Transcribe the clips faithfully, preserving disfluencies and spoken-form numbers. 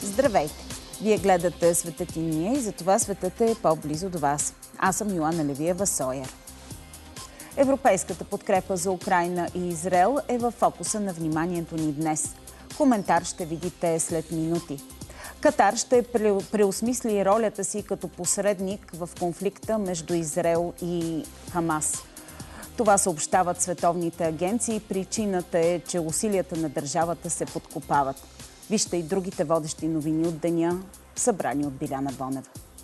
Здравейте! Вие гледате Светът и ние и затова светът е по-близо до вас. Аз съм Йоанна Левиева-Сойер. Европейската подкрепа за Украйна и Израел е във фокуса на вниманието ни днес. Коментар ще видите след минути. Катар ще преосмисли ролята си като посредник в конфликта между Израел и Хамас. Това съобщават световните агенции. Причината е, че усилията на държавата се подкопават. Вижте и другите водещи новини от деня, събрани от Биляна Бонева.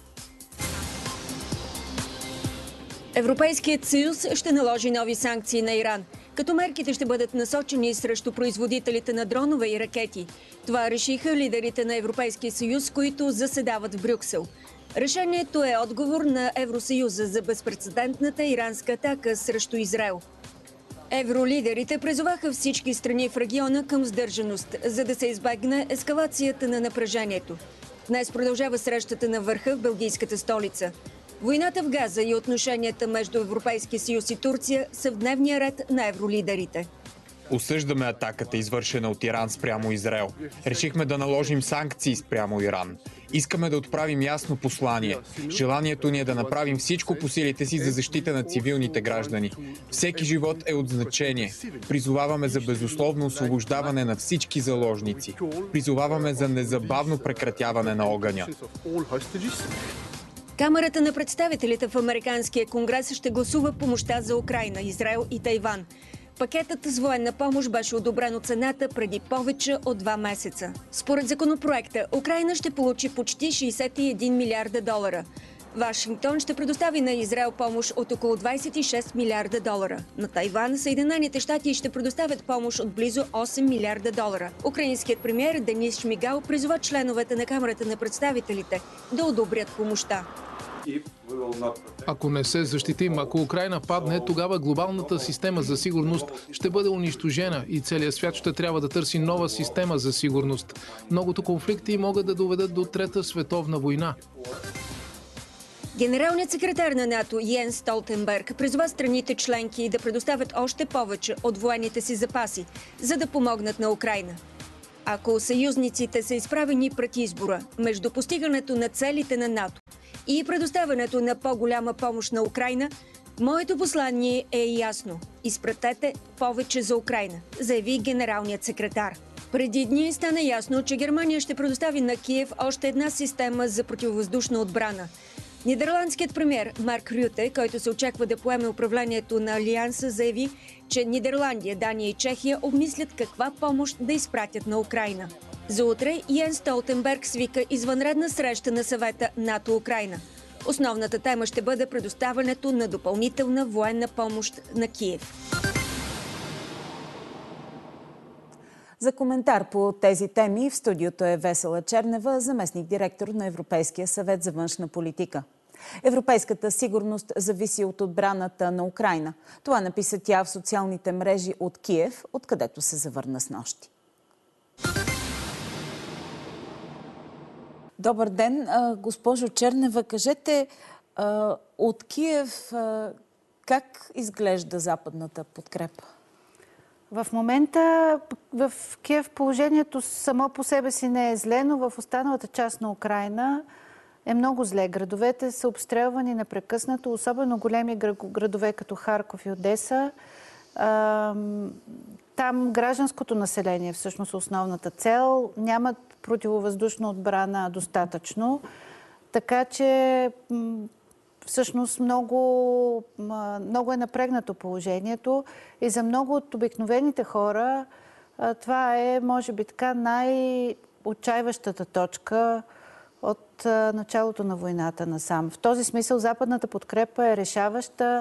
Европейският съюз ще наложи нови санкции на Иран, като мерките ще бъдат насочени срещу производителите на дронове и ракети. Това решиха лидерите на Европейския съюз, които заседават в Брюксел. Решението е отговор на Евросъюза за безпрецедентната иранска атака срещу Израел. Евролидерите призоваха всички страни в региона към сдържаност, за да се избегне ескалацията на напрежението. Днес продължава срещата на върха в белгийската столица. Войната в Газа и отношенията между Европейския съюз и Турция са в дневния ред на евролидерите. Осъждаме атаката, извършена от Иран спрямо Израел. Решихме да наложим санкции спрямо Иран. Искаме да отправим ясно послание. Желанието ни е да направим всичко по силите си за защита на цивилните граждани. Всеки живот е от значение. Призоваваме за безусловно освобождаване на всички заложници. Призоваваме за незабавно прекратяване на огъня. Камарата на представителите в Американския конгрес ще гласува помощта за Украйна, Израел и Тайван. Пакетът с военна помощ беше одобрен от Сената преди повече от два месеца. Според законопроекта, Украйна ще получи почти шейсет и един милиарда долара. Вашингтон ще предостави на Израел помощ от около двадесет и шест милиарда долара. На Тайван Съединените щати ще предоставят помощ от близо осем милиарда долара. Украинският премиер Денис Шмигал призова членовете на Камарата на представителите да одобрят помощта. Ако не се защитим, ако Украйна падне, тогава глобалната система за сигурност ще бъде унищожена и целият свят ще трябва да търси нова система за сигурност. Многото конфликти могат да доведат до Трета световна война. Генералният секретар на НАТО Йенс Столтенберг призова страните членки да предоставят още повече от военните си запаси, за да помогнат на Украйна. Ако съюзниците са изправени пред избора между постигането на целите на НАТО и предоставянето на по-голяма помощ на Украйна, моето послание е ясно. Изпратете повече за Украйна, заяви генералният секретар. Преди дни стана ясно, че Германия ще предостави на Киев още една система за противовъздушна отбрана. Нидерландският премиер Марк Рюте, който се очаква да поеме управлението на Алианса, заяви, че Нидерландия, Дания и Чехия обмислят каква помощ да изпратят на Украйна. За утре Йенс Столтенберг свика извънредна среща на съвета НАТО-Украйна. Основната тема ще бъде предоставянето на допълнителна военна помощ на Киев. За коментар по тези теми в студиото е Весела Чернева, заместник-директор на Европейския съвет за външна политика. Европейската сигурност зависи от отбраната на Украйна. Това написа тя в социалните мрежи от Киев, откъдето се завърна снощи. Добър ден, госпожо Чернева. Кажете, от Киев как изглежда западната подкрепа? В момента в Киев положението само по себе си не е зле, но в останалата част на Украйна е много зле. Градовете са обстрелвани непрекъснато, особено големи градове като Харков и Одеса. Там гражданското население е всъщност основната цел. Нямат противовъздушна отбрана достатъчно. Така че всъщност много, много е напрегнато положението и за много от обикновените хора това е, може би, така най-отчаиващата точка от началото на войната насам. В този смисъл западната подкрепа е решаваща.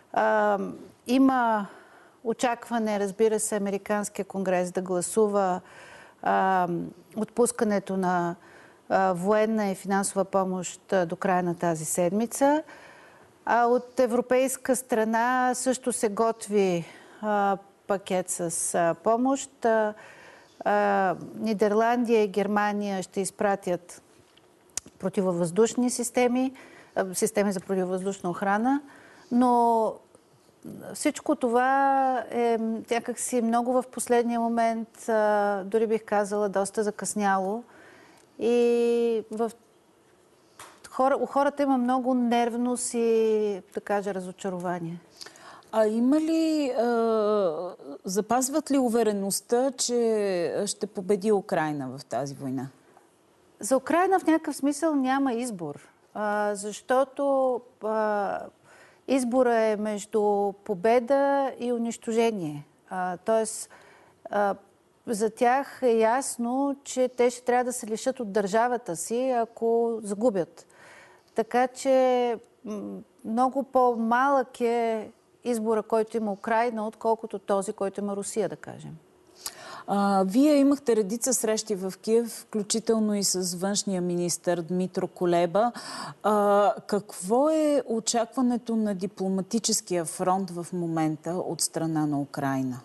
Има очакване, разбира се, Американския конгрес да гласува отпускането на военна и финансова помощ до края на тази седмица. А от европейска страна също се готви а, пакет с а, помощ. А, а, Нидерландия и Германия ще изпратят противовъздушни системи, а, системи за противовъздушна охрана, но всичко това е някакси много в последния момент, а, дори бих казала доста закъсняло. И в хора, у хората има много нервност и, да кажа, разочарование. А има ли, а, запазват ли увереността, че ще победи Украйна в тази война? За Украйна в някакъв смисъл няма избор, а, защото а, избора е между победа и унищожение. А, тоест, а, за тях е ясно, че те ще трябва да се лишат от държавата си, ако загубят. Така че много по-малък е избора, който има Украйна, отколкото този, който има Русия, да кажем. А, вие имахте редица срещи в Киев, включително и с външния министър Дмитро Кулеба. А, какво е очакването на дипломатическия фронт в момента от страна на Украйна?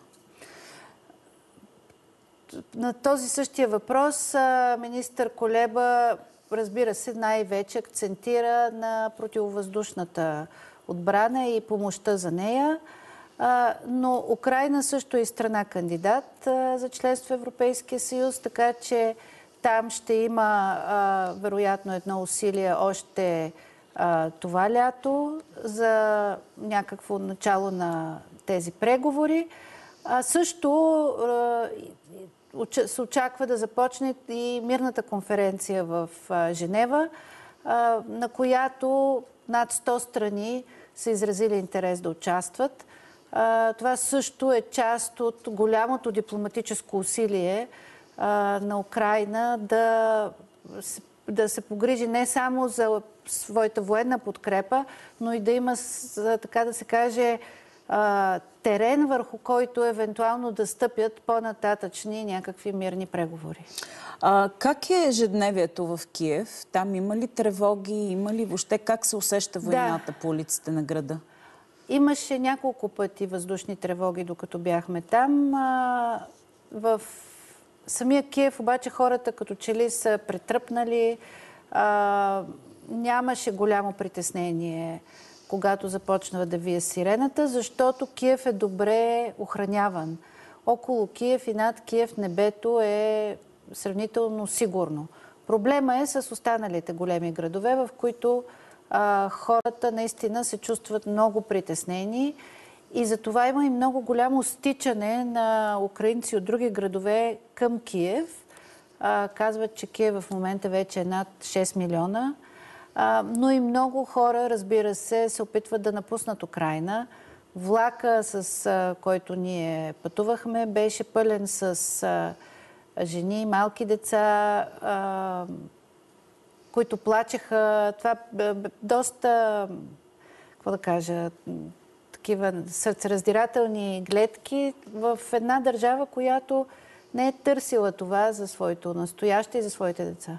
На този същия въпрос министър Кулеба, разбира се, най-вече акцентира на противовъздушната отбрана и помощта за нея. Но Украйна също е страна кандидат за членство в Европейския съюз, така че там ще има вероятно едно усилие още това лято за някакво начало на тези преговори. А също се очаква да започне и мирната конференция в Женева, на която над сто страни са изразили интерес да участват. Това също е част от голямото дипломатическо усилие на Украйна да, да се погрижи не само за своята военна подкрепа, но и да има, така да се каже, терен, върху който евентуално да стъпят по-нататъчни някакви мирни преговори. А, как е ежедневието в Киев? Там има ли тревоги? Има ли въобще как се усеща войната да. по улиците на града? Имаше няколко пъти въздушни тревоги, докато бяхме там. А, в самия Киев обаче хората като че ли са претръпнали. А, нямаше голямо притеснение, когато започна да вие сирената, защото Киев е добре охраняван. Около Киев и над Киев небето е сравнително сигурно. Проблема е с останалите големи градове, в които а, хората наистина се чувстват много притеснени и затова има и много голямо стичане на украинци от други градове към Киев. А, казват, че Киев в момента вече е над шест милиона. А, но и много хора, разбира се, се опитват да напуснат Украйна. Влака, с а, който ние пътувахме, беше пълен с а, жени, малки деца, а, които плачеха. Това бе доста, какво да кажа, такива сърцераздирателни гледки в една държава, която не е търсила това за своето настояще и за своите деца.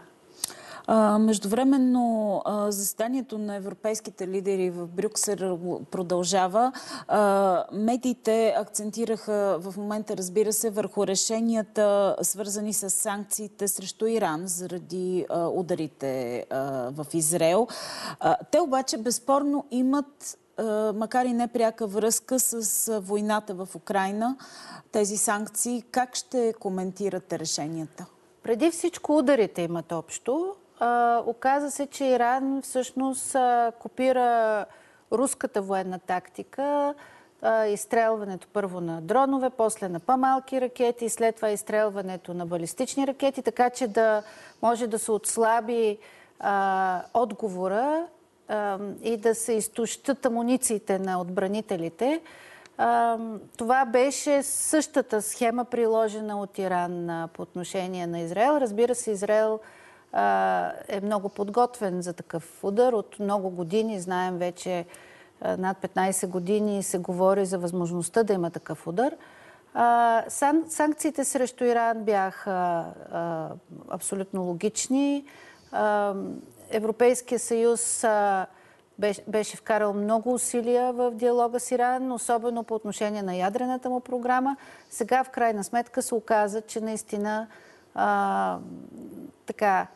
А, междувременно а, заседанието на европейските лидери в Брюксел продължава. А, медиите акцентираха в момента, разбира се, върху решенията, свързани с санкциите срещу Иран заради а, ударите а, в Израел. А, те обаче безспорно имат, а, макар и непряка връзка с а, войната в Украйна, тези санкции. Как ще коментирате решенията? Преди всичко ударите имат общо. А, оказа се, че Иран всъщност а, копира руската военна тактика, а, изстрелването първо на дронове, после на по-малки ракети, след това изстрелването на балистични ракети, така че да може да се отслаби а, отговора а, и да се изтощат амунициите на отбранителите. А, това беше същата схема, приложена от Иран а, по отношение на Израел. Разбира се, Израел а, е много подготвен за такъв удар. От много години, знаем вече а, над петнайсет години се говори за възможността да има такъв удар. А, сан, санкциите срещу Иран бяха а, абсолютно логични. А, Европейския съюз а, беше вкарал много усилия в диалога с Иран, особено по отношение на ядрената му програма. Сега, в крайна сметка, се оказа, че наистина а, така,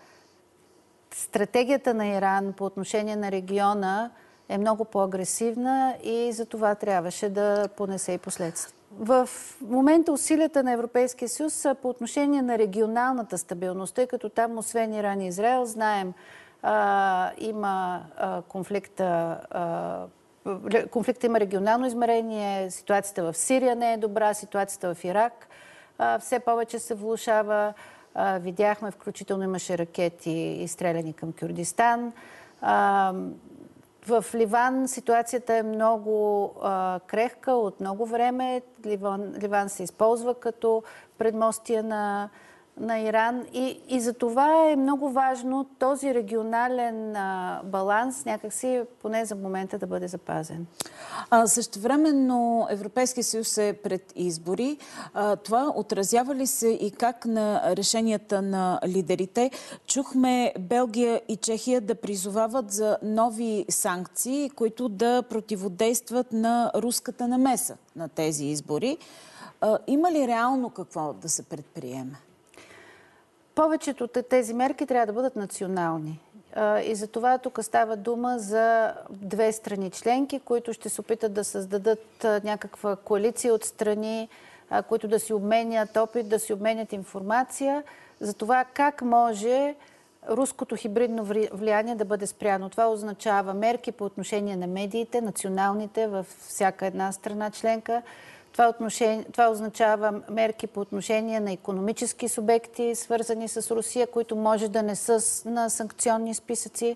стратегията на Иран по отношение на региона е много по-агресивна и за това трябваше да понесе и последствия. В момента усилията на Европейския съюз са по отношение на регионалната стабилност, тъй като там, освен Иран и Израел, знаем, а, има а, конфликта, а, конфликта има регионално измерение, ситуацията в Сирия не е добра, ситуацията в Ирак а, все повече се влошава. А, видяхме, включително имаше ракети изстреляни към Кюрдистан. А, В Ливан ситуацията е много а, крехка от много време. Ливан, Ливан се използва като предмостие на, на Иран и, и за това е много важно този регионален а, баланс някакси поне за момента да бъде запазен. А, същевременно Европейския съюз е пред избори. А, това отразява ли се и как на решенията на лидерите? Чухме Белгия и Чехия да призовават за нови санкции, които да противодействат на руската намеса на тези избори. А, има ли реално какво да се предприеме? Повечето от тези мерки трябва да бъдат национални. И за това тук става дума за две страни членки, които ще се опитат да създадат някаква коалиция от страни, които да си обменят опит, да си обменят информация за това как може руското хибридно влияние да бъде спряно. Това означава мерки по отношение на медиите, националните във всяка една страна членка. Това, отношение, това означава мерки по отношение на икономически субекти, свързани с Русия, които може да не са на санкционни списъци,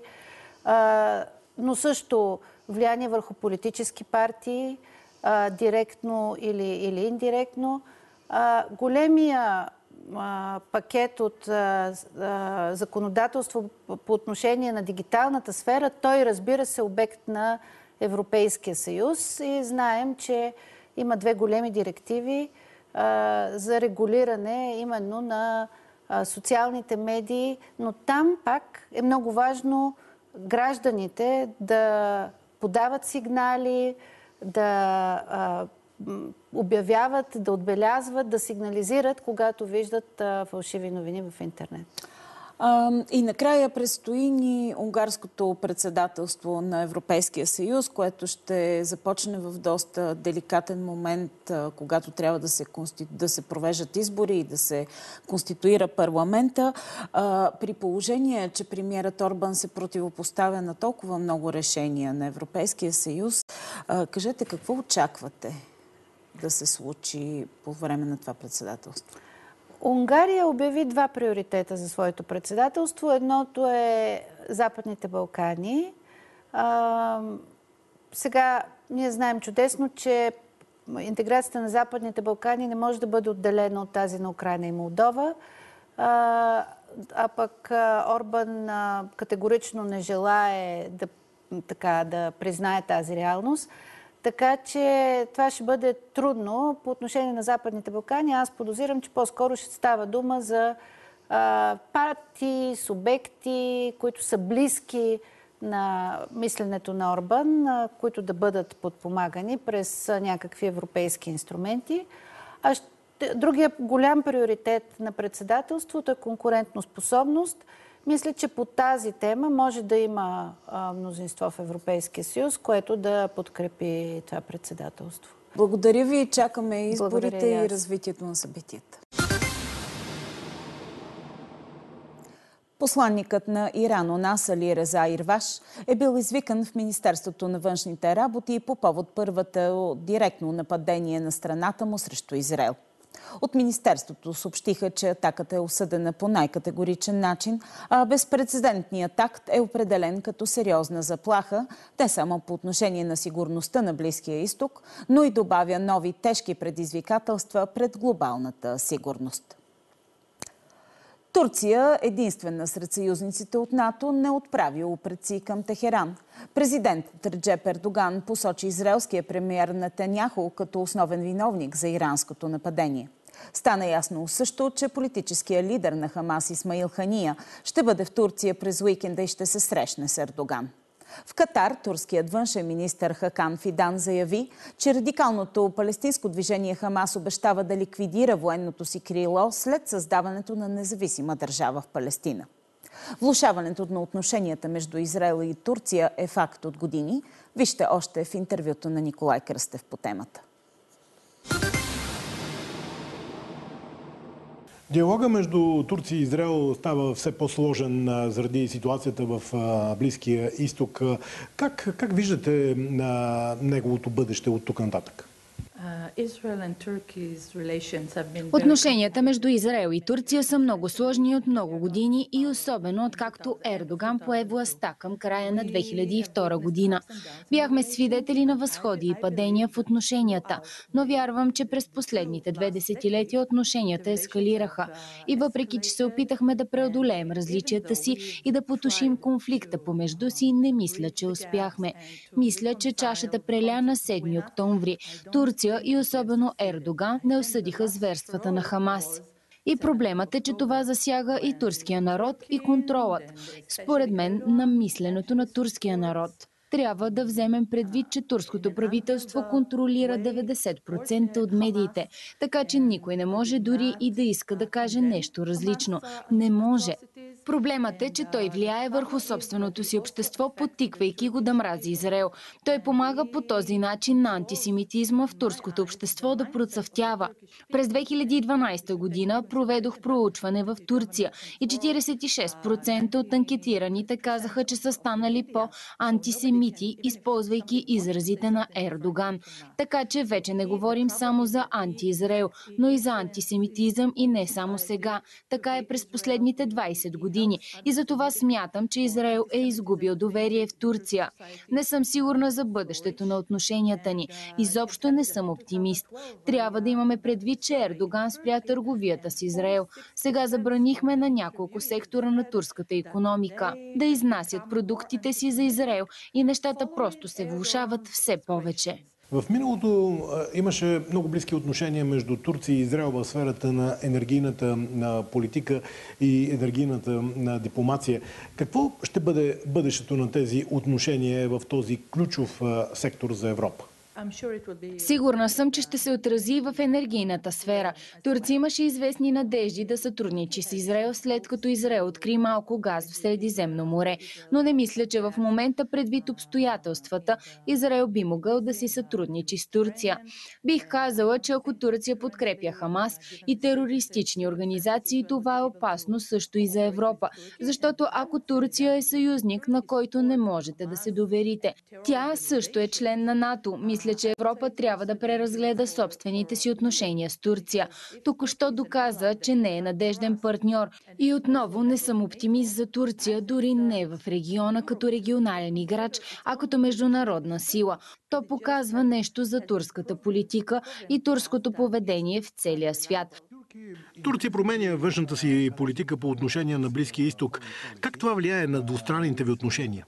а, но също влияние върху политически партии, а, директно или, или индиректно. А, големия а, пакет от а, а, законодателство по отношение на дигиталната сфера, той разбира се обект на Европейския съюз и знаем, че има две големи директиви а, за регулиране именно на а, социалните медии, но там пак е много важно гражданите да подават сигнали, да а, обявяват, да отбелязват, да сигнализират, когато виждат а, фалшиви новини в интернет. И накрая предстои ни унгарското председателство на Европейския съюз, което ще започне в доста деликатен момент, когато трябва да се, конститу... да се провеждат избори и да се конституира парламента. При положение, че премиерът Орбан се противопоставя на толкова много решения на Европейския съюз, кажете какво очаквате да се случи по време на това председателство? Унгария обяви два приоритета за своето председателство. Едното е Западните Балкани. А, сега ние знаем чудесно, че интеграцията на Западните Балкани не може да бъде отделена от тази на Украйна и Молдова. А, а пък Орбан а, категорично не желае да, така, да признае тази реалност. Така че това ще бъде трудно по отношение на Западните Балкани. Аз подозирам, че по-скоро ще става дума за а, партии, субекти, които са близки на мисленето на Орбан, а, които да бъдат подпомагани през а, някакви европейски инструменти. А ще, другия голям приоритет на председателството е конкурентоспособност. Мисля, че по тази тема може да има а, мнозинство в Европейския съюз, което да подкрепи това председателство. Благодаря ви и чакаме изборите и, и развитието на събитията. Посланникът на Иран у нас Али Реза Ирваш е бил извикан в Министерството на външните работи по повод първата директно нападение на страната му срещу Израел. От Министерството съобщиха, че атаката е осъдена по най-категоричен начин, а безпрецедентният акт е определен като сериозна заплаха, не само по отношение на сигурността на Близкия изток, но и добавя нови тежки предизвикателства пред глобалната сигурност. Турция, единствена сред съюзниците от НАТО, не отправи упреци към Техеран. Президентът Реджеп Ердоган посочи израелския премиер Нетаняху като основен виновник за иранското нападение. Стана ясно също, че политическият лидер на Хамас Исмаил Хания ще бъде в Турция през уикенда и ще се срещне с Ердоган. В Катар турският външен министър Хакан Фидан заяви, че радикалното палестинско движение Хамас обещава да ликвидира военното си крило след създаването на независима държава в Палестина. Влошаването на отношенията между Израел и Турция е факт от години. Вижте още в интервюто на Николай Кръстев по темата. Диалога между Турция и Израел става все по-сложен заради ситуацията в Близкия изток. Как, как виждате неговото бъдеще от тук нататък? Отношенията между Израел и Турция са много сложни от много години и особено откакто Ердоган пое властта към края на две хиляди и втора година. Бяхме свидетели на възходи и падения в отношенията, но вярвам, че през последните две десетилетия отношенията ескалираха. И въпреки, че се опитахме да преодолеем различията си и да потушим конфликта помежду си, не мисля, че успяхме. Мисля, че чашата преля на седми октомври. Турция и особено Ердоган не осъдиха зверствата на Хамас. И проблемът е, че това засяга и турския народ и контролът, според мен, на мисленето на турския народ. Трябва да вземем предвид, че турското правителство контролира деветдесет процента от медиите, така че никой не може дори и да иска да каже нещо различно. Не може. Проблемът е, че той влияе върху собственото си общество, подтиквайки го да мрази Израел. Той помага по този начин на антисемитизма в турското общество да процъфтява. През две хиляди и дванадесета година проведох проучване в Турция и четиридесет и шест процента от анкетираните казаха, че са станали по-антисемити, използвайки изразите на Ердоган. Така че вече не говорим само за анти-Израел, но и за антисемитизъм и не само сега. Така е през последните двадесет години. И за това смятам, че Израел е изгубил доверие в Турция. Не съм сигурна за бъдещето на отношенията ни. Изобщо не съм оптимист. Трябва да имаме предвид, че Ердоган спря търговията с Израел. Сега забранихме на няколко сектора на турската икономика да изнасят продуктите си за Израел и нещата просто се влошават все повече. В миналото имаше много близки отношения между Турция и Израел в сферата на енергийната политика и енергийната дипломация. Какво ще бъде бъдещето на тези отношения в този ключов сектор за Европа? Сигурна съм, че ще се отрази в енергийната сфера. Турция имаше известни надежди да сътрудничи с Израел, след като Израел откри малко газ в Средиземно море. Но не мисля, че в момента, предвид обстоятелствата, Израел би могъл да си сътрудничи с Турция. Бих казала, че ако Турция подкрепя Хамас и терористични организации, това е опасно също и за Европа. Защото ако Турция е съюзник, на който не можете да се доверите, тя също е член на НАТО. Мисля, че Европа трябва да преразгледа собствените си отношения с Турция. Току-що доказа, че не е надежден партньор. И отново не съм оптимист за Турция, дори не в региона като регионален играч, а като международна сила. То показва нещо за турската политика и турското поведение в целия свят. Турция променя външната си политика по отношение на Близкия изток. Как това влияе на двустранните ви отношения?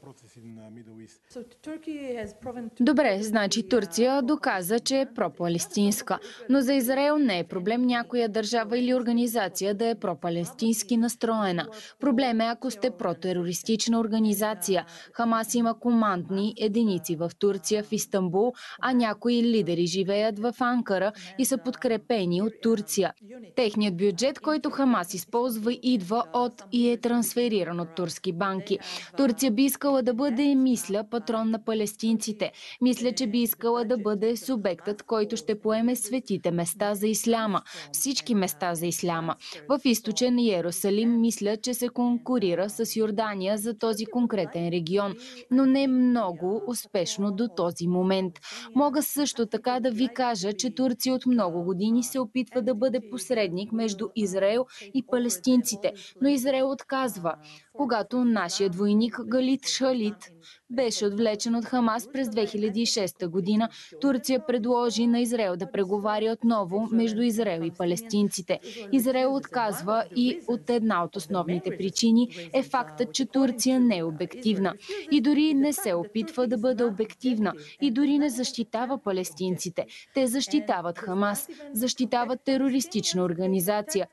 Добре, значи Турция доказа, че е пропалестинска. Но за Израел не е проблем някоя държава или организация да е пропалестински настроена. Проблем е, ако сте протерористична организация. Хамас има командни единици в Турция, в Истанбул, а някои лидери живеят в Анкара и са подкрепени от Турция. Техният бюджет, който Хамас използва, идва от и е трансфериран от турски банки. Турция би искала да бъде, мисля, патрон на палестинците. Мисля, че би искала да бъде субектът, който ще поеме светите места за исляма. Всички места за исляма. В източен Йерусалим мисля, че се конкурира с Йордания за този конкретен регион, но не много успешно до този момент. Мога също така да ви кажа, че Турция от много години се опитва да бъде посредник между Израел и палестинците, но Израел отказва. Когато нашият войник Галит Шалит беше отвлечен от Хамас през две хиляди и шеста година, Турция предложи на Израел да преговаря отново между Израел и палестинците. Израел отказва и от една от основните причини е фактът, че Турция не е обективна. И дори не се опитва да бъде обективна. И дори не защитава палестинците. Те защитават Хамас, защитават терористична организация.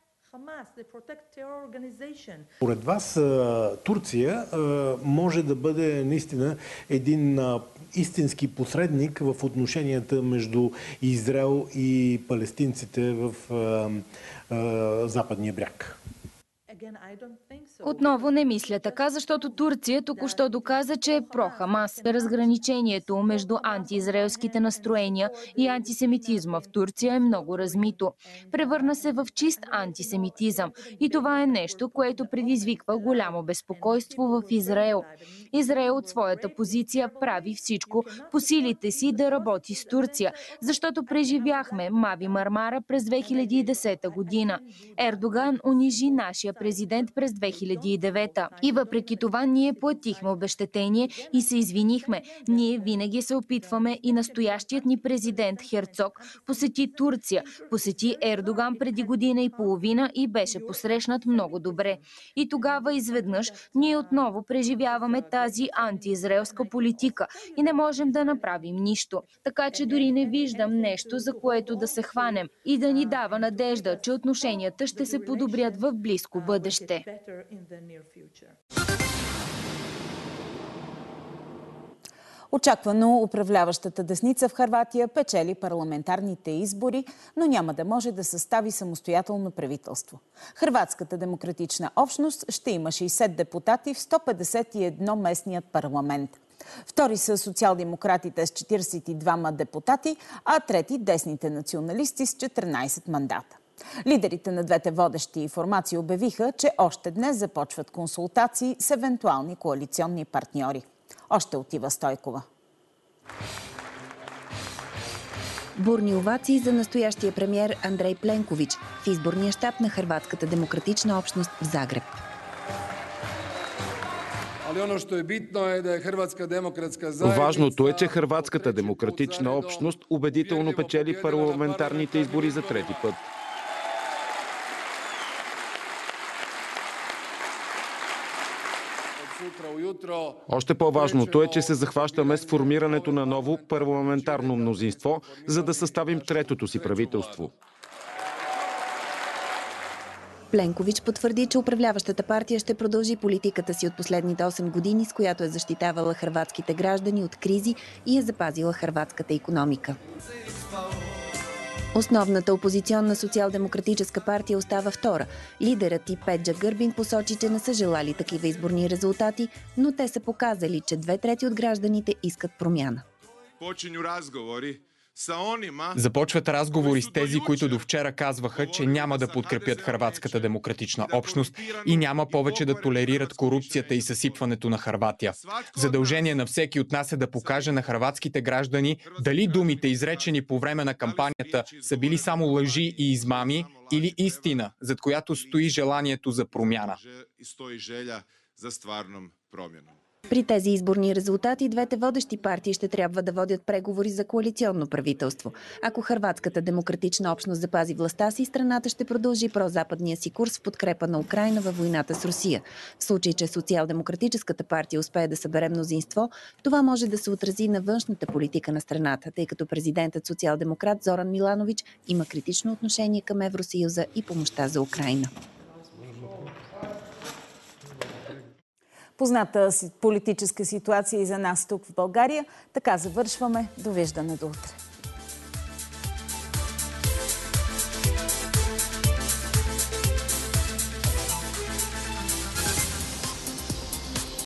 Поред вас Турция може да бъде наистина един истински посредник в отношенията между Израел и палестинците в Западния бряг? Отново не мисля така, защото Турция току-що доказа, че е про-Хамас. Разграничението между антиизраелските настроения и антисемитизма в Турция е много размито. Превърна се в чист антисемитизъм. И това е нещо, което предизвиква голямо безпокойство в Израел. Израел от своята позиция прави всичко по силите си да работи с Турция, защото преживяхме Мави Мармара през две хиляди и десета година. Ердоган унижи нашия президент през две хиляди и девета. И въпреки това ние платихме обезщетение и се извинихме. Ние винаги се опитваме и настоящият ни президент Херцог посети Турция, посети Ердоган преди година и половина и беше посрещнат много добре. И тогава изведнъж ние отново преживяваме тази антиизраелска политика и не можем да направим нищо. Така че дори не виждам нещо, за което да се хванем и да ни дава надежда, че отношенията ще се подобрят в близко бъдеще. Очаквано управляващата десница в Хърватия печели парламентарните избори, но няма да може да състави самостоятелно правителство. Хърватската демократична общност ще има шейсет депутати в сто петдесет и едно местният парламент. Втори са социал-демократите с четиридесет и двама депутати, а трети десните националисти с четиринадесет мандата. Лидерите на двете водещи формации обявиха, че още днес започват консултации с евентуални коалиционни партньори. Още от Ива Стойкова. Бурни овации за настоящия премиер Андрей Пленкович в изборния щаб на Хърватската демократична общност в Загреб. Важното е, че Хърватската демократична общност убедително печели парламентарните избори за трети път. Още по-важното е, че се захващаме с формирането на ново парламентарно мнозинство, за да съставим третото си правителство. Пленкович потвърди, че управляващата партия ще продължи политиката си от последните осем години, с която е защитавала хърватските граждани от кризи и е запазила хърватската икономика. Основната опозиционна социал-демократическа партия остава втора. Лидерът и Педжа Гърбин посочи, че не са желали такива изборни резултати, но те са показали, че две трети от гражданите искат промяна. Починju разговори. Започват разговори с тези, които до вчера казваха, че няма да подкрепят Хърватската демократична общност и няма повече да толерират корупцията и съсипването на Хърватия. Задължение на всеки от нас е да покаже на хърватските граждани дали думите, изречени по време на кампанията, са били само лъжи и измами или истина, зад която стои желанието за промяна. При тези изборни резултати двете водещи партии ще трябва да водят преговори за коалиционно правителство. Ако Хърватската демократична общност запази властта си, страната ще продължи прозападния си курс в подкрепа на Украйна във войната с Русия. В случай, че социал-демократическата партия успее да събере мнозинство, това може да се отрази на външната политика на страната, тъй като президентът социал-демократ Зоран Миланович има критично отношение към Евросъюза и помощта за Украйна. Позната политическа ситуация и за нас тук в България. Така завършваме. Довиждане до утре.